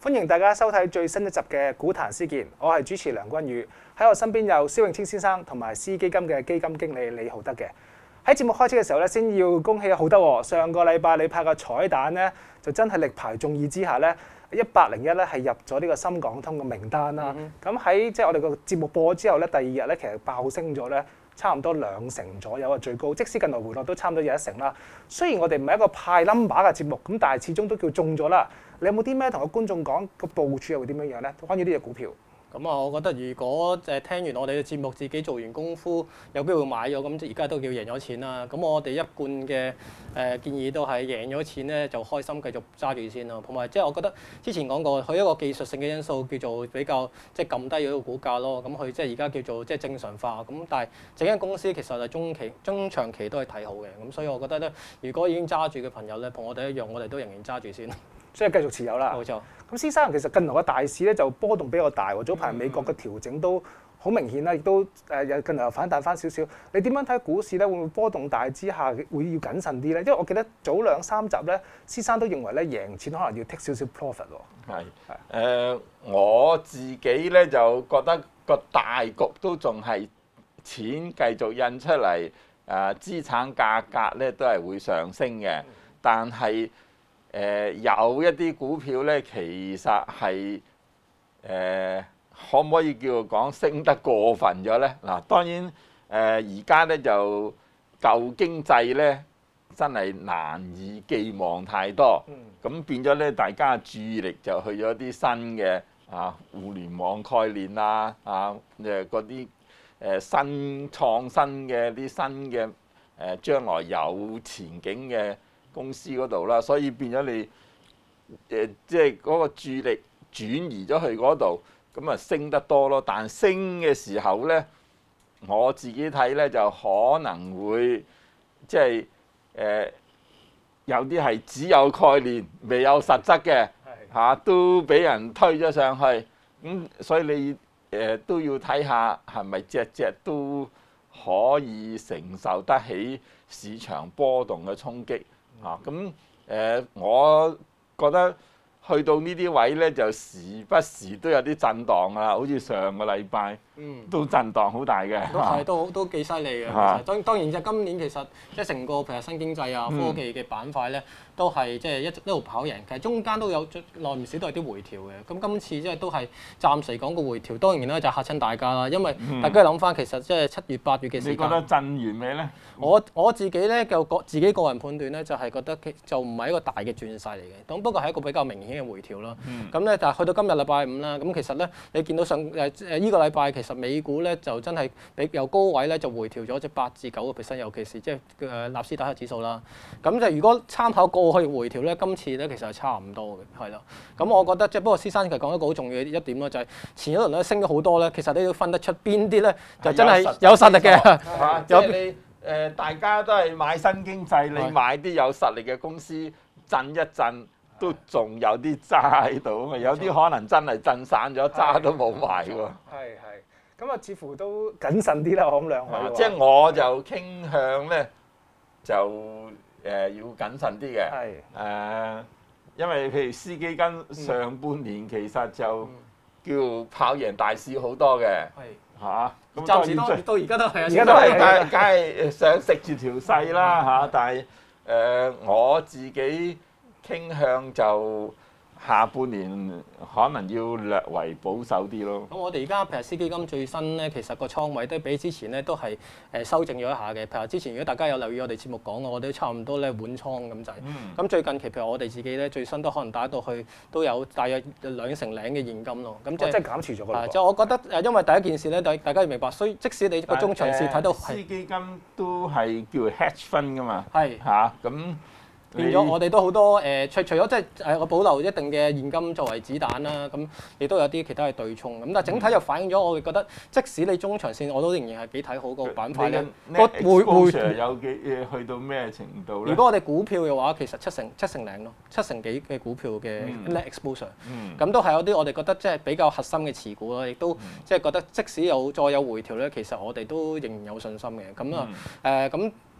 歡迎大家收睇最新一集嘅《股壇思健》，我係主持梁君宇，喺我身邊有蕭永清先生同埋思基金嘅基金經理李浩德嘅。喺節目開始嘅時候咧，先要恭喜浩德喎，上個禮拜你派個彩蛋咧，就真係力排眾議之下咧，101咧係入咗呢個深港通嘅名單啦。咁喺即係我哋個節目播之後咧，第二日咧其實爆升咗咧，差唔多2成左右啊，最高。即使近來回落都差唔多有1成啦。雖然我哋唔係一個派 number 嘅節目，咁但係始終都叫中咗啦。你有冇啲咩同個觀眾講個部署又會點樣樣咧？關於呢隻股票。 咁啊，我覺得如果聽完我哋嘅節目，自己做完功夫，有機會買咗，咁而家都叫贏咗錢啦。咁我哋一貫嘅建議都係贏咗錢咧，就開心繼續揸住先咯。同埋即係我覺得之前講過，佢一個技術性嘅因素叫做比較即係撳低咗個股價咯。咁佢即係而家叫做即係正常化。咁但係整間公司其實係中長期都係睇好嘅。咁所以我覺得咧，如果已經揸住嘅朋友咧，同我哋一樣，我哋都仍然揸住先。 即係繼續持有啦。 冇錯。 咁先生其實近來嘅大市咧就波動比較大喎，早排美國嘅調整都好明顯啦，亦都近來又反彈翻少少。你點樣睇股市咧？會唔會波動大之下會要謹慎啲咧？因為我記得早2-3集咧，先生都認為咧贏錢可能要 take 少少 profit 喎。 係我自己咧就覺得個大局都仲係錢繼續印出嚟，資產價格咧都係會上升嘅，但係有一啲股票咧，其實係可唔可以叫做講升得過分咗咧？嗱，當然而家咧就舊經濟咧真係難以寄望太多，咁變咗咧大家嘅注意力就去咗啲新嘅互聯網概念啦，嗰啲新創新嘅啲新嘅將來有前景嘅公司嗰度啦，所以變咗你即係嗰個注意力轉移咗去嗰度，咁啊升得多咯。但升嘅時候咧，我自己睇咧就可能會即係有啲係只有概念未有實質嘅都俾人推咗上去，咁所以你都要睇下係咪隻隻都可以承受得起市場波動嘅衝擊。咁我覺得去到呢啲位咧，就時不時都有啲震盪啦，好似上個禮拜都震盪好大嘅。 都幾犀利嘅。當然就今年其實即係成個譬如新經濟啊、科技嘅板塊咧，都係即係一路跑贏。其實中間都有耐唔少都係啲回調嘅。咁今次即係都係暫時講個回調，當然咧就嚇親大家啦。因為大家諗翻其實即係7月、8月嘅時間， 你覺得震完未咧？ 我自己咧就自己個人判斷咧，就係覺得就唔係一個大嘅轉勢嚟嘅。咁不過係一個比較明顯嘅回調啦。咁咧但係去到今日禮拜五啦，咁其實咧你見到呢個禮拜其實美股咧就真係由高位咧就回調咗8至9%，尤其是即係納斯達克指數啦。咁就如果參考過去回調咧，今次咧其實係差唔多嘅，係啦。咁我覺得即係不過施生其實講一個好重要嘅一點咯，就係前一輪咧升咗好多咧，其實你要分得出邊啲咧就真係有實力嘅。 即係你大家都係買新經濟，你買啲有實力嘅公司震一震，都仲有啲揸喺度啊嘛。有啲可能真係震散咗，揸都冇埋喎。 係，咁啊，似乎都謹慎啲啦，我諗兩位。 即係我就傾向咧，就要謹慎啲嘅。因為譬如司基金上半年其實就叫跑贏大市好多嘅。咁暫時到而家都係， 而家都係， 梗係想食住條勢啦。但係我自己傾向就下半年可能要略為保守啲咯。 咁我哋而家譬如司基金最新咧，其實個倉位都比之前咧都係修正咗一下嘅。譬如之前如果大家有留意我哋節目講嘅，我哋都差唔多咧滿倉咁滯。咁最近期譬如我哋自己咧最新都可能打到去都有大約2成零嘅現金咯。咁即係減持咗㗎。 即係我覺得因為第一件事咧，大家要明白，所以即使你個中長線睇到司基金都係叫 hedge fund 㗎嘛。咁。 變咗我哋都好多除咗即係我保留一定嘅現金作為子彈啦，咁亦都有啲其他嘅對沖。咁但係整體又反映咗我哋覺得，即使你中長線我都仍然係幾睇好個板塊咧。 個會有去到咩程度咧？ 如果我哋股票嘅話，其實七成零咯，7成幾嘅股票嘅 net exposure，咁都係有啲我哋覺得即係比較核心嘅持股啦，亦都即係覺得即使再有回調咧，其實我哋都仍然有信心嘅。咁咁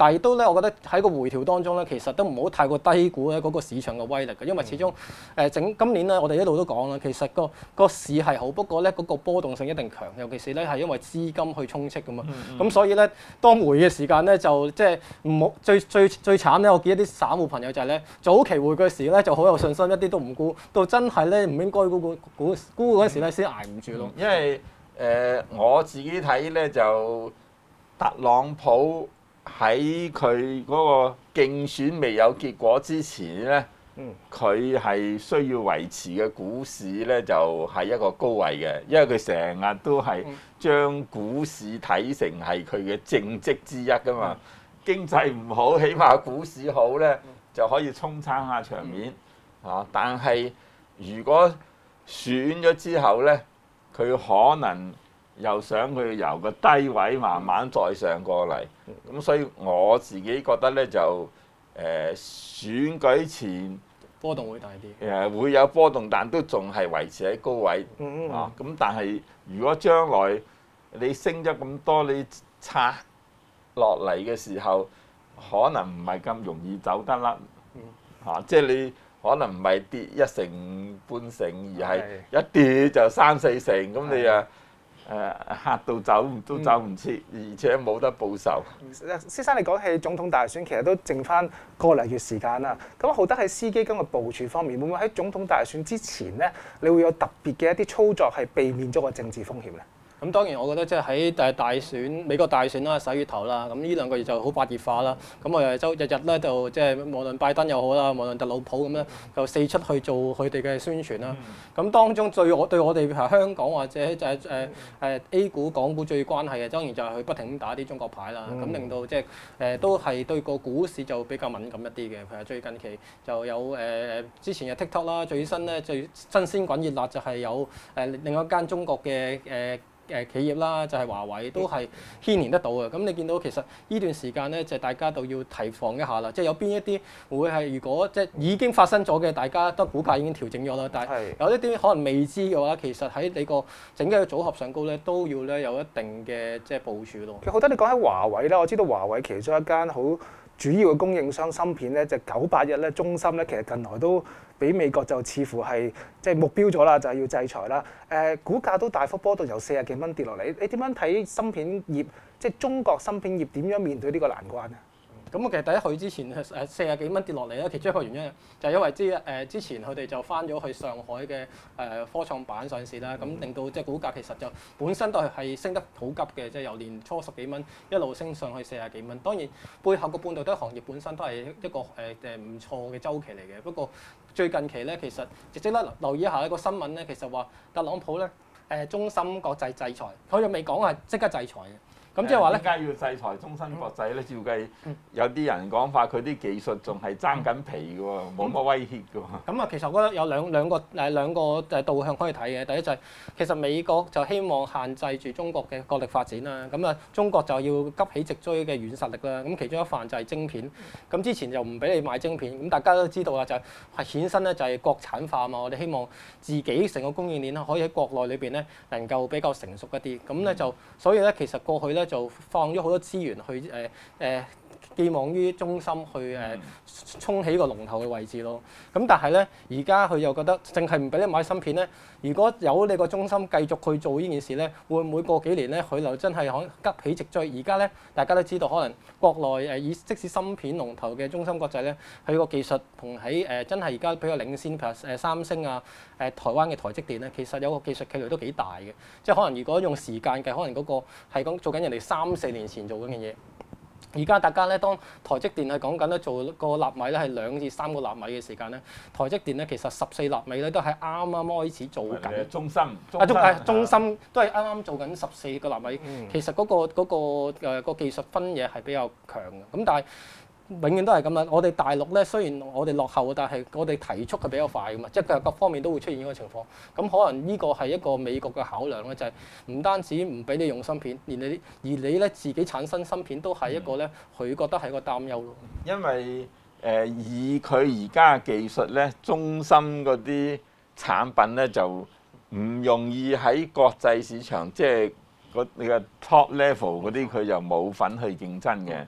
但係都咧，我覺得喺個回調當中咧，其實都唔好太過低估咧嗰個市場嘅威力嘅，因為始終今年咧，我哋一路都講啦，其實個市係好，不過咧嗰個波動性一定強，尤其是咧係因為資金去充斥㗎嘛。咁所以咧，當回嘅時間咧，就即係唔好最慘咧，我見一啲散戶朋友就係咧，早期回嘅時咧就好有信心，一啲都唔沽，到真係咧唔應該沽嗰陣時咧先捱唔住咯。 因為我自己睇咧就特朗普喺佢嗰個競選未有結果之前咧，佢係需要維持嘅股市咧就係一個高位嘅，因為佢成日都係將股市睇成係佢嘅政績之一㗎嘛。經濟唔好，起碼股市好咧就可以沖撐下場面啊。但係如果選咗之後咧，佢可能又想佢由個低位慢慢再上過嚟，咁所以我自己覺得咧就選舉前波動會大啲， 會有波動，但都仲係維持喺高位啊。咁但係如果將來你升咗咁多，你拆落嚟嘅時候，可能唔係咁容易走得甩嚇，即係你可能唔係跌1成半成，而係一跌就3、4成，咁你嚇到走都走唔切，而且冇得報仇。 先生，你講起總統大選，其實都剩翻個零月時間啦。咁浩德喺私基金嘅部署方面，會唔會喺總統大選之前咧，你會有特別嘅一啲操作係避免咗個政治風險咧？ 咁當然，我覺得即係喺大選美國大選啦、11月頭啦，咁呢2個月就好白熱化啦。咁我哋就日日咧就即係無論拜登又好啦，無論特朗普咁咧，就四出去做佢哋嘅宣傳啦。咁當中對我哋香港或者就係A 股、港股最關係嘅，當然就係佢不停咁打啲中國牌啦。咁令到即係都係對個股市就比較敏感一啲嘅。譬如最近期就有之前嘅 TikTok 啦，最新咧最新鮮滾熱辣就係有另外一間中國嘅企業啦，就係華為都係牽連得到嘅。咁你見到其實呢段時間咧，就大家都要提防一下啦。即係有邊一啲會係如果即係已經發生咗嘅，大家都股價已經調整咗啦。但係有一啲可能未知嘅話，其實喺你個整體嘅組合上高咧，都要咧有一定嘅即係部署咯。 其實好得你講起華為啦，我知道華為其中一間好主要嘅供應商芯片咧，就981咧，中芯咧，其實近來都俾美國就似乎係即係目標咗啦，就係要制裁啦。股價都大幅波動，由40幾蚊跌落嚟。你點樣睇芯片業，即係中國芯片業點樣面對呢個難關咧？ 咁其實第一去之前40幾蚊跌落嚟咧，其中一個原因就係因為之前佢哋就翻咗去上海嘅科創板上市啦，咁令到即係股價其實就本身都係升得好急嘅，即係由年初10幾蚊一路升上去40幾蚊。當然背後個半導體行業本身都係一個唔錯嘅周期嚟嘅。不過最近期咧，其實值得留意一下一個新聞咧，其實話特朗普咧中芯國際制裁，佢又未講係即刻制裁嘅。咁即係話咧， 點解要制裁中芯國際咧？照計有啲人講法，佢啲技術仲係爭緊皮嘅喎，冇乜威脅嘅喎。 咁其實我覺得有兩個導向可以睇嘅。第一就係其實美國就希望限制住中國嘅國力發展啦。咁中國就要急起直追嘅軟實力啦。咁其中一範就係晶片。咁之前就唔俾你買晶片。咁大家都知道啦，就係衍生咧就係國產化嘛。我哋希望自己成個供應鏈可以喺國內裏邊咧能夠比較成熟一啲。咁咧就所以咧其實過去咧就放咗好多資源去寄望於中芯去衝起個龍頭嘅位置咯。咁但係咧，而家佢又覺得淨係唔俾你買芯片咧，如果有你個中芯繼續去做呢件事咧，會唔會過幾年咧佢就真係可急起直追？而家咧大家都知道，可能國內即使芯片龍頭嘅中芯國際咧，佢個技術同喺真係而家比較領先，譬如三星啊、台灣嘅台積電咧，其實有個技術距離都幾大嘅。即係可能如果用時間計，可能嗰個係講做緊人哋3、4年前做緊嘅嘢。而家大家咧，當台積電係講緊咧做個納米咧係2至3個納米嘅時間咧，台積電咧其實14納米咧都係啱啱開始做緊。中芯都係啱啱做緊14個納米。其實嗰個技術分野係比較強嘅。咁但係永遠都係咁啦。我哋大陸咧雖然我哋落後，但係我哋提速係比較快㗎嘛，即係各方面都會出現呢個情況。咁可能呢個係一個美國嘅考量咧，就係唔單止唔俾你用芯片，而你咧自己產生芯片都係一個咧，佢覺得係一個擔憂咯。 因為以佢而家嘅技術咧，中芯嗰啲產品咧就唔容易喺國際市場，即係你嘅 top level 嗰啲，佢就冇份去競爭嘅。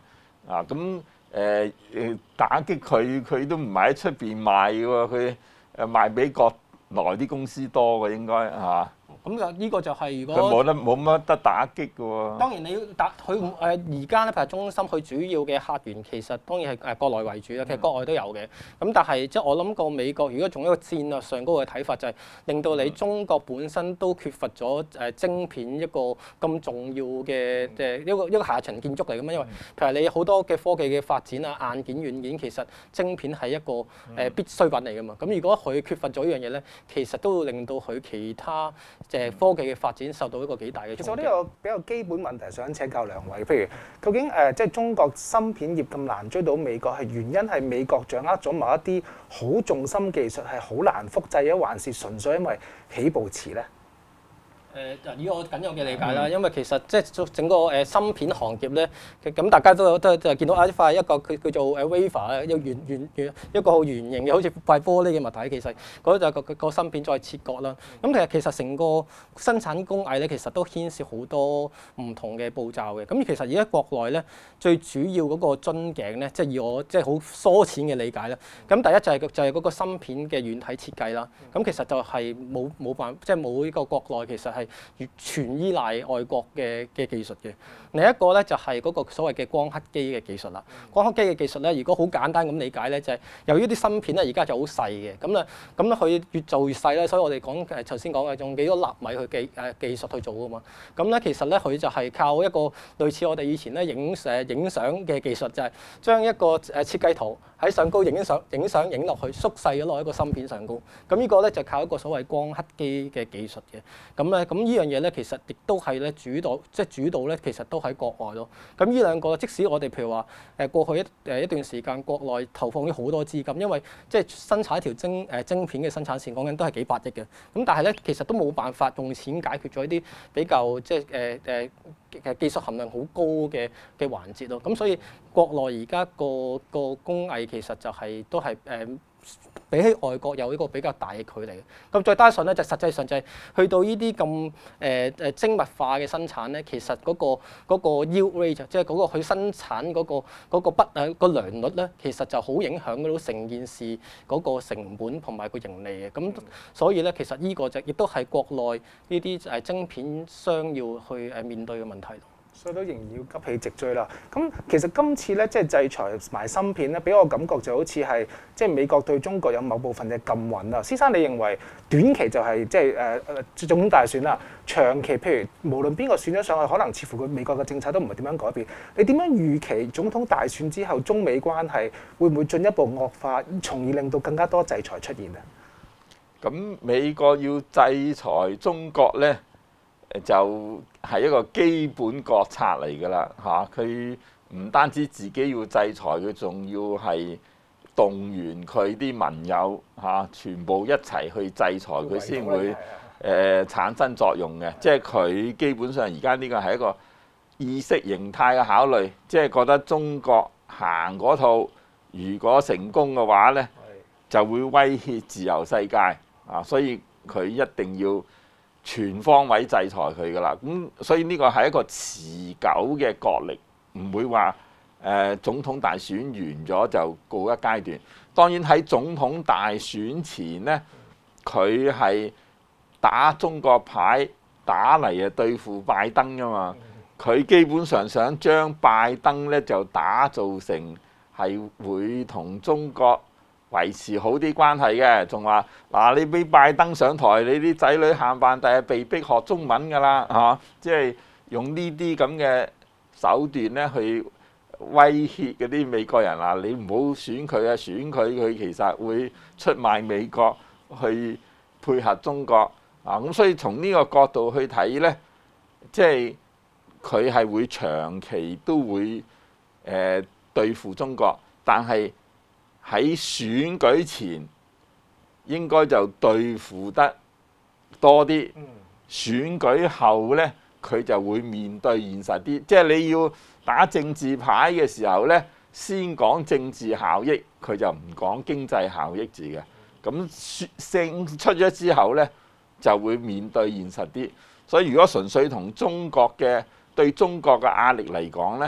啊咁打擊佢都唔係喺出邊賣嘅喎，佢賣俾國內啲公司多嘅應該嚇。 咁就呢個就係如佢果冇乜得打擊嘅喎。 當然你要打佢而家咧，譬如中心佢主要嘅客源其實當然係國內為主啦，其實國外都有嘅。咁但係即係我諗過美國如果從一個戰略上高嘅睇法，就係令到你中國本身都缺乏咗晶片一個咁重要嘅一個下層建築嚟嘅嘛。因為譬如你好多嘅科技嘅發展啊，硬件軟件其實晶片係一個必需品嚟嘅嘛。咁如果佢缺乏咗呢樣嘢咧，其實都會令到佢其他科技嘅發展受到一個幾大嘅衝擊。 其實我呢個比較基本問題想請教兩位，譬如究竟即係中國芯片業咁難追到美國，係原因係美國掌握咗某一啲好重心技術係好難複製，還是純粹因為起步遲咧？ 以我僅有嘅理解啦，因為其實即係整個芯片行業咧，咁大家都見到一塊一個佢叫做wafer 一個好圓形嘅好似塊玻璃嘅物體，其實嗰就個芯片再切割啦。咁其實成個生產工藝咧，其實都牽涉好多唔同嘅步驟嘅。咁其實而家國內咧最主要嗰個樽頸咧，即係以我即係好疏淺嘅理解啦。咁第一就係嗰個芯片嘅軟體設計啦。咁其實就係冇辦法，即係冇呢個國內其實係全依賴外國嘅技術嘅。另一個咧就係嗰個所謂嘅光刻機嘅技術啦。光刻機嘅技術咧，如果好簡單咁理解咧，就係由於啲芯片咧而家就好細嘅，咁佢越做越細啦，所以我哋講頭先講嘅用幾多納米去技術去做啊嘛。咁咧其實咧佢就係靠一個類似我哋以前咧影相嘅技術，就係將一個設計圖喺上高影影落去，縮細咗落一個芯片上高。咁呢個咧就靠一個所謂光刻機嘅技術嘅。咁呢樣嘢咧，其實亦都係咧主導咧，其實都喺國外咯。咁呢兩個，即使我哋譬如話過去一段時間，國內投放咗好多資金，因為即係生產一條晶片嘅生產線，講緊都係幾百億嘅。咁但係咧，其實都冇辦法用錢解決咗一啲比較即係技術含量好高嘅環節咯。咁所以國內而家個工藝其實就都係比起外國有一個比較大嘅距離。咁再加上咧，就實際上就係去到呢啲咁精密化嘅生產咧，其實嗰個 yield rate 即係嗰個佢生產嗰個良率咧，其實就好影響到成件事嗰個成本同埋個盈利嘅。咁所以咧，其實呢個就亦都係國內呢啲晶片商要去面對嘅問題。 所以都仍然要急起直追啦。咁其實今次咧，即係制裁埋芯片咧，俾我感覺就好似係即係美國對中國有某部分嘅禁運啦。先生，你認為短期就係即係總統大選啦，長期譬如無論邊個選咗上去，可能似乎佢美國嘅政策都唔係點樣改變。你點樣預期總統大選之後中美關係會唔會進一步惡化，從而令到更加多制裁出現啊？ 咁美國要制裁中國咧，就係一個基本國策嚟㗎啦嚇，佢唔單止自己要制裁，佢仲要係動員佢啲盟友嚇，全部一齊去制裁佢先會產生作用嘅。即係佢基本上而家呢個係一個意識形態嘅考慮，即係覺得中國行嗰套，如果成功嘅話咧，就會威脅自由世界啊，所以佢一定要全方位制裁佢㗎啦，咁所以呢個係一個持久嘅角力，唔會話總統大選完咗就告一階段。當然喺總統大選前呢，佢係打中國牌打嚟對付拜登㗎嘛，佢基本上想將拜登呢就打造成係會同中國維持好啲關係嘅，仲話嗱，你俾拜登上台，你啲仔女冚唪唥第日被逼學中文㗎啦，嚇！即係用呢啲咁嘅手段咧去威脅嗰啲美國人啊，你唔好選佢啊，選佢其實會出賣美國去配合中國啊！咁所以從呢個角度去睇咧，即係佢係會長期都會對付中國，但係喺選舉前應該就對付得多啲，選舉後呢，佢就會面對現實啲。即係你要打政治牌嘅時候呢，先講政治效益，佢就唔講經濟效益字嘅。咁勝出咗之後呢，就會面對現實啲。所以如果純粹同中國嘅對中國嘅壓力嚟講呢，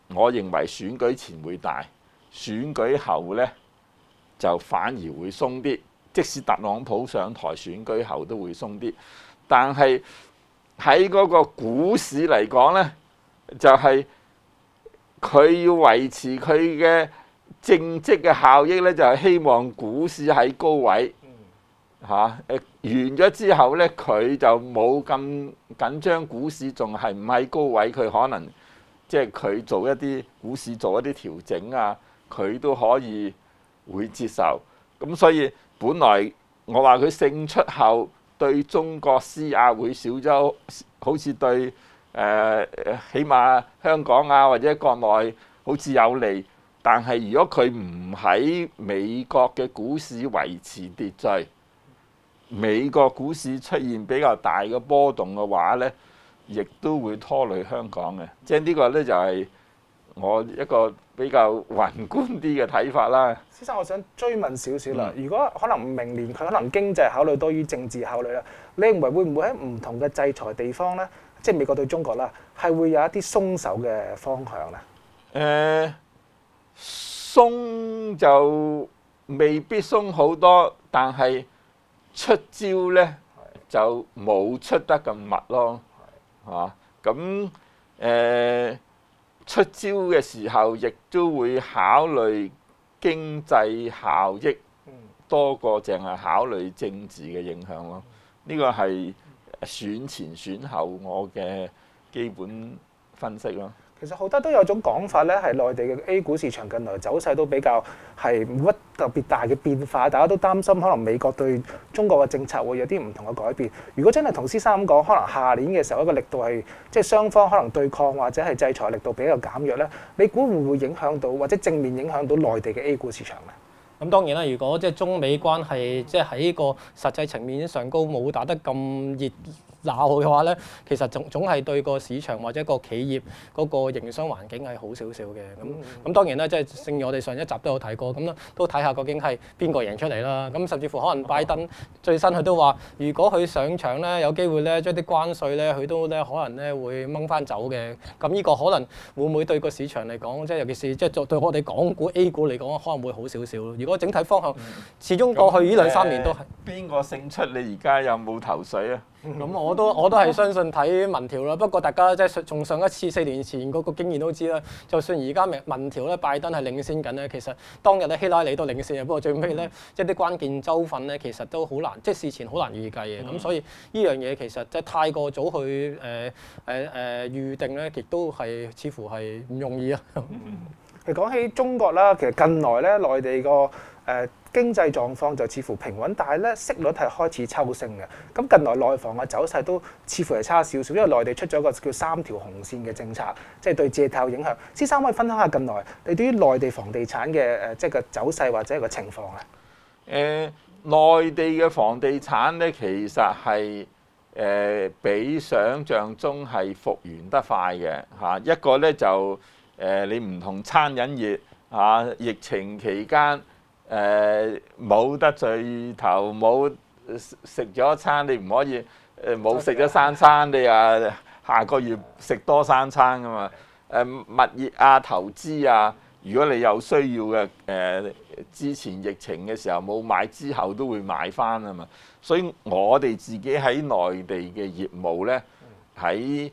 我認為選舉前會大，選舉後呢就反而會鬆啲。即使特朗普上台，選舉後都會鬆啲。但係喺嗰個股市嚟講呢，就係佢要維持佢嘅政績嘅效益呢，就係希望股市喺高位嚇。完咗之後呢，佢就冇咁緊張股市仲係唔喺高位，佢可能即係佢做一啲股市做一啲調整啊，佢都可以會接受。咁所以本來我話佢勝出後對中國施壓會少咗，好似對起碼香港啊或者國內好似有利。但係如果佢唔喺美國嘅股市維持秩序，美國股市出現比較大嘅波動嘅話呢，亦都會拖累香港嘅。即係呢個呢，就係我一個比較宏觀啲嘅睇法啦。 先生，我想追問少少啦。如果可能明年佢可能經濟考慮多於政治考慮啦，你認為會唔會喺唔同嘅制裁地方呢？即係美國對中國啦，係會有一啲鬆手嘅方向呢？ 鬆就未必鬆好多，但係出招呢就冇出得咁密咯，嚇咁出招嘅時候，亦都會考慮經濟效益多過淨係考慮政治嘅影響咯。呢個係選前選後我嘅基本分析咯。 其實好多都有種講法咧，係內地嘅 A 股市場近來走勢都比較係冇乜特別大嘅變化，大家都擔心可能美國對中國嘅政策會有啲唔同嘅改變。如果真係同施生咁講，可能下年嘅時候一個力度係即係雙方可能對抗或者係制裁力度比較減弱咧，你估會唔會影響到或者正面影響到內地嘅 A 股市場咧？ 咁當然啦，如果即係中美關係即係喺個實際層面上高冇打得咁熱鬧嘅話咧，其實總係對個市場或者個企業嗰個營商環境係好少少嘅。咁當然啦，即係正如我哋上一集都有提過，咁都睇下究竟係邊個贏出嚟啦。咁甚至乎可能拜登最新佢都話，如果佢上場咧，有機會咧將啲關稅咧，佢都咧可能咧會掹翻走嘅。咁呢個可能會唔會對個市場嚟講，即係尤其是即係對我哋港股 A 股嚟講，可能會好少少咯。如果整體方向始終過去呢2-3年都係邊個勝出？你而家有冇頭緒啊？ 咁我都係相信睇民調啦。不過大家即係從上一次4年前嗰個經驗都知啦，就算而家民調咧，拜登係領先緊咧，其實當日咧希拉里都領先嘅。不過最尾咧，即係啲關鍵州份咧，其實都好難，即係事前好難預計嘅。咁所以呢樣嘢其實即係太過早去預定咧，亦都係似乎係唔容易啊。 其實講起中國啦，其實近來咧內地個經濟狀況就似乎平穩，但係咧息率係開始抽升嘅。咁近來內房嘅走勢都似乎係差少少，因為內地出咗一個叫3條紅線嘅政策，即係對借貸有影響。施生可以分享下近來你對於內地房地產嘅即係個走勢或者個情況咧？ 內地嘅房地產咧，其實係比想像中係復原得快嘅嚇。一個咧就你唔同餐飲業嚇，疫情期間冇得聚頭，冇食咗餐，你唔可以冇食咗3餐，你下個月食多3餐噶嘛？物業啊、投資啊，如果你有需要嘅之前疫情嘅時候冇買，之後都會買翻啊嘛。所以我哋自己喺內地嘅業務呢，喺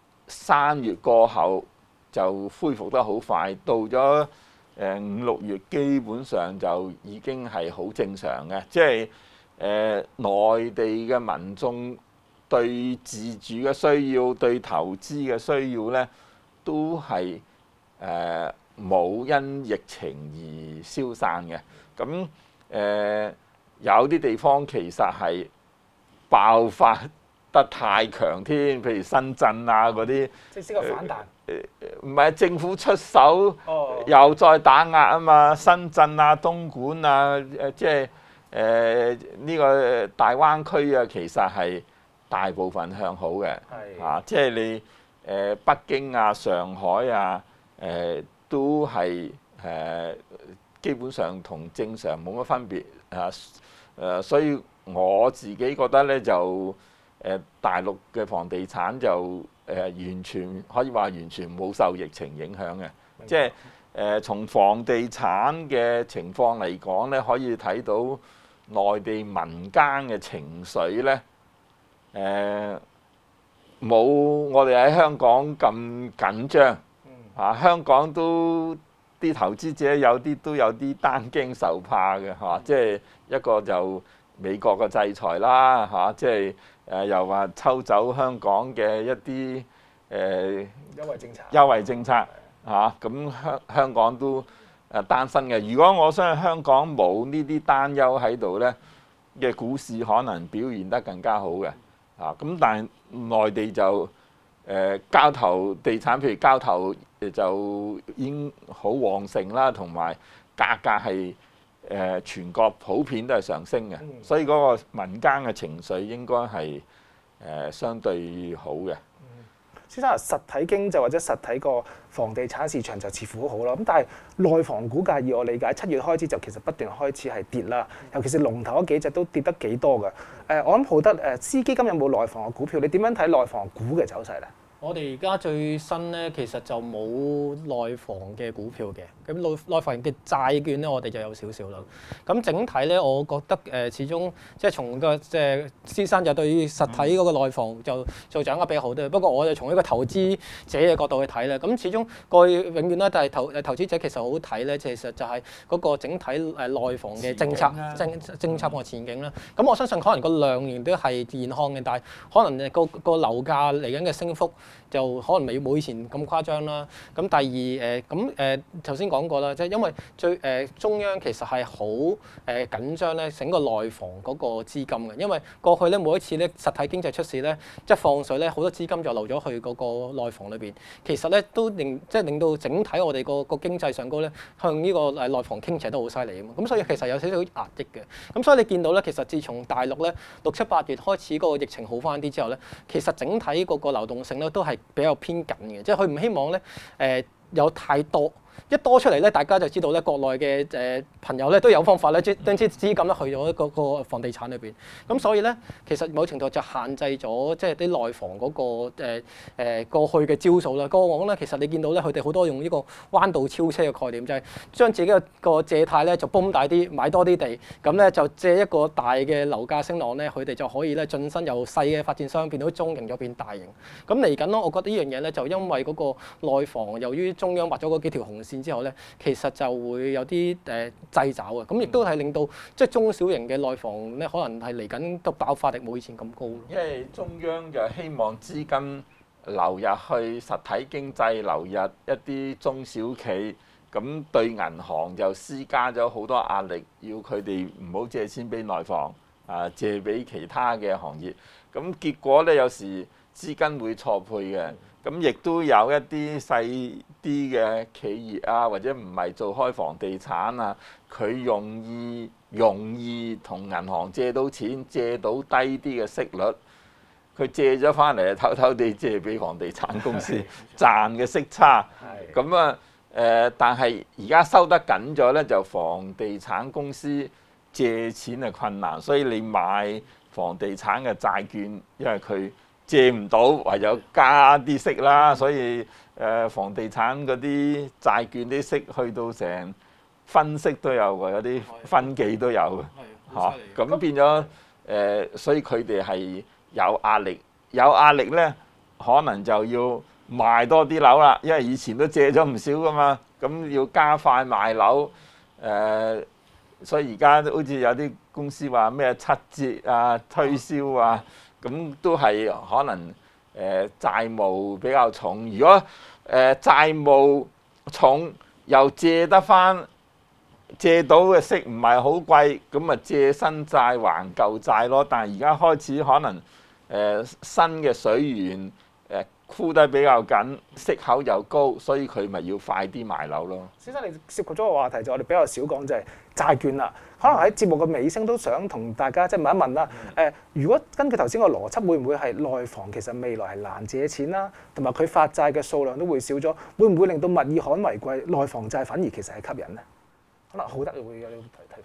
3月過後就恢復得好快，到咗5-6月基本上就已經係好正常嘅，即係內地嘅民眾對自住嘅需要、對投資嘅需要呢，都係冇因疫情而消散嘅。咁有啲地方其實係爆發得太強添，譬如深圳啊嗰啲， 即係先個反彈。 唔係政府出手，又再打壓啊嘛！深圳啊、東莞啊，即係呢個大灣區啊，其實係大部分向好嘅，即係你北京啊、上海啊，都係基本上同正常冇乜分別所以我自己覺得咧就大陸嘅房地產就完全可以話完全冇受疫情影響嘅。 即係從房地產嘅情況嚟講咧，可以睇到內地民間嘅情緒咧，冇我哋喺香港咁緊張。香港都啲投資者都有啲擔驚受怕嘅嚇，即係一個就美國嘅制裁啦嚇，即係又話抽走香港嘅一啲優惠政策嚇，咁香港都擔心嘅。如果我相信香港冇呢啲擔憂喺度咧，嘅股市可能表現得更加好嘅嚇。咁但係內地就交投地產，譬如交投就已經好旺盛啦，同埋價格係全國普遍都係上升嘅，所以嗰個民間嘅情緒應該係相對好嘅。 先生，實體經濟或者實體個房地產市場就似乎好好啦，咁但係內房股價以我理解7月開始就其實不斷開始係跌啦，尤其是龍頭嗰幾隻都跌得幾多㗎。我諗浩德私基金有冇內房嘅股票？你點樣睇內房股嘅走勢咧？ 我哋而家最新咧，其實就冇內房嘅股票嘅，咁內房嘅債券咧，我哋就有少少啦。咁整體咧，我覺得始終即係從個先生就對於實體嗰個內房就做掌握比較好啲。不過我就從一個投資者嘅角度去睇咧，咁始終過去永遠咧，但係投資者其實好睇咧，其實就係嗰個整體內房嘅政策個前景啦。咁我相信可能個量仍都係健康嘅，但係可能個樓價嚟緊嘅升幅就可能冇以前咁誇張啦。咁第二頭先講過啦，即係因為中央其實係好緊張咧，整個內房嗰個資金嘅，因為過去咧每一次咧實體經濟出事咧，即係放水咧，好多資金就流咗去嗰個內房裏邊。其實咧都令到整體我哋個經濟上高咧向呢個內房傾斜都好犀利啊嘛。咁所以其實有少少壓抑嘅。咁所以你見到咧，其實自從大陸咧6、7、8月開始嗰個疫情好翻啲之後咧，其實整體嗰個流動性咧都係比較偏緊嘅，即係佢唔希望咧有太多。一多出嚟咧，大家就知道咧，國內嘅朋友咧都有方法咧，將啲資金咧去咗個房地產裏邊。咁所以咧，其實某程度就限制咗即係啲內房嗰個過去嘅招數啦。過往咧，其實你見到咧，佢哋好多用呢個彎道超車嘅概念，就係將自己個借貸咧就泵大啲，買多啲地，咁咧就借一個大嘅樓價升浪咧，佢哋就可以咧晉身由細嘅發展商變到中型，再變大型。咁嚟緊咯，我覺得呢樣嘢咧就因為嗰個內房由於中央畫咗嗰幾條紅線之後咧，其實就會有啲掣肘嘅，咁亦都係令到即係中小型嘅內房咧，可能係嚟緊個爆發力冇以前咁高。 因為中央就希望資金流入去實體經濟，流入一啲中小企，咁對銀行就施加咗好多壓力，要佢哋唔好借錢俾內房，借俾其他嘅行業。咁結果咧，有時資金會錯配嘅。咁亦都有一啲細啲嘅企業啊，或者唔係做開房地產啊，佢容易同銀行借到錢，借到低啲嘅息率，佢借咗翻嚟偷偷地借俾房地產公司賺嘅息差。咁啊但係而家收得緊咗咧，就房地產公司借錢係困難，所以你買房地產嘅債券，因為佢借唔到，唯有加啲息啦，所以房地產嗰啲債券啲息去到成分息都有喎，有啲分幾都有嘅嚇。咁變咗所以佢哋係有壓力，有壓力咧，可能就要賣多啲樓啦，因為以前都借咗唔少噶嘛，咁要加快賣樓。所以而家好似有啲公司話咩7折啊、推銷啊。咁都係可能債務比較重。如果債務重又借得翻，借到嘅息唔係好貴，咁咪借新債還舊債咯。但係而家開始可能新嘅水源箍得比較緊，息口又高，所以佢咪要快啲賣樓咯。 先生，你涉及咗個話題就我哋比較少講，就係債券啦。可能喺節目嘅尾聲都想同大家即係問一問啦。如果根據頭先個邏輯，會唔會係內房其實未來係難借錢啦，同埋佢發債嘅數量都會少咗，會唔會令到物以罕為貴，內房債反而其實係吸引咧？可能浩德會有呢個睇法咧。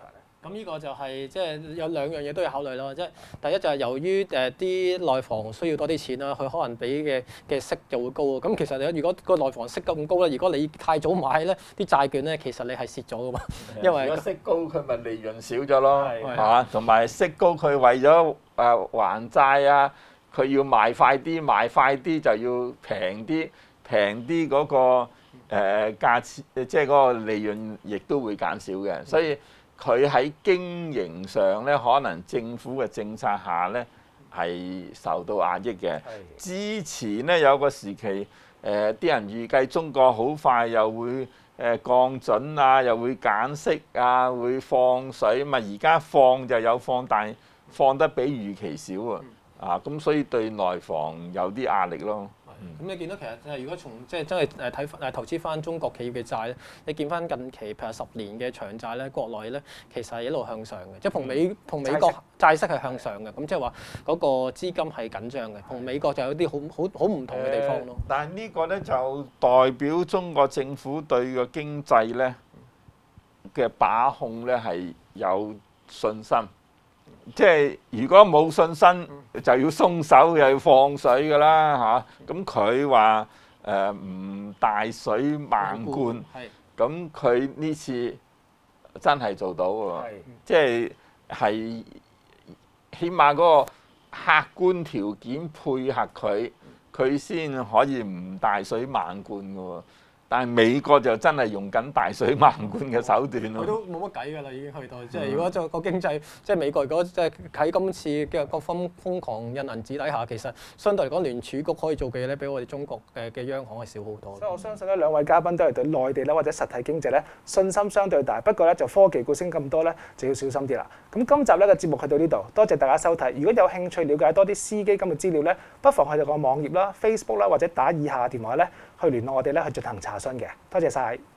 咁呢個就係即係有兩樣嘢都要考慮咯，即係第一就係由於啲內房需要多啲錢啦，佢可能俾嘅息就會高。咁其實你如果個內房息咁高咧，如果你太早買咧，啲債券咧其實你係蝕咗噶嘛，因為如果息高佢咪利潤少咗咯， 係係嘛？同埋息高佢為咗還債啊，佢要賣快啲就要平啲嗰個價錢，即係嗰個利潤亦都會減少嘅，所以佢喺經營上咧，可能政府嘅政策下咧係受到壓抑嘅。之前咧有個時期，啲人預計中國好快又會降準啊，又會減息啊，會放水，咪而家放就有放，但係放得比預期少啊，咁所以對內房有啲壓力咯。 咁你見到其實如果從即係真係睇投資翻中國企業嘅債咧，你見翻近期譬如10年嘅長債咧，國內咧其實係一路向上嘅，即係同美國債息係向上嘅，咁即係話嗰個資金係緊張嘅，同美國就有啲好唔同嘅地方咯。 但係呢個咧就代表中國政府對個經濟咧嘅把控咧係有信心。即係如果冇信心就要鬆手，又要放水㗎啦嚇。咁佢話唔大水漫灌，咁佢呢次真係做到喎。即係起碼嗰個客觀條件配合佢，佢先可以唔大水漫灌㗎喎。但係美國就真係用緊大水漫灌嘅手段咯。 佢都冇乜計㗎啦，已經去到即係如果就個經濟即係美國如果即係喺今次嘅各方瘋狂印銀紙底下，其實相對嚟講聯儲局可以做嘅嘢咧，比我哋中國嘅央行係少好多。 所以我相信咧，兩位嘉賓都係對內地咧或者實體經濟咧信心相對大。不過咧就科技股升咁多咧，就要小心啲啦。咁今集咧嘅節目去到呢度，多謝大家收睇。如果有興趣了解多啲私基金嘅資料咧，不妨去到個網頁啦、Facebook 啦，或者打以下電話咧去聯絡我哋咧去進行查詢嘅。多謝晒。